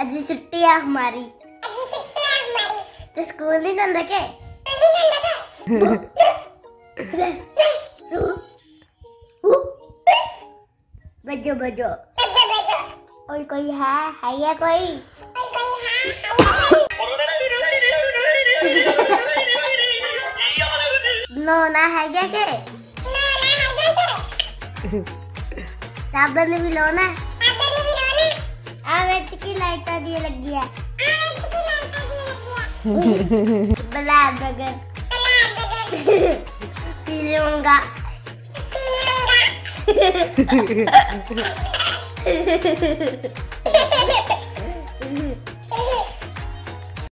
आज छुट्टी है हमारी। तो स्कूल नहीं चल रखे। बजो बजो। और कोई है या कोई? नोना है क्या के? साबन भी लो ना। आवेच की लाइट दिए लगी है। बला बगन पी लूंगा।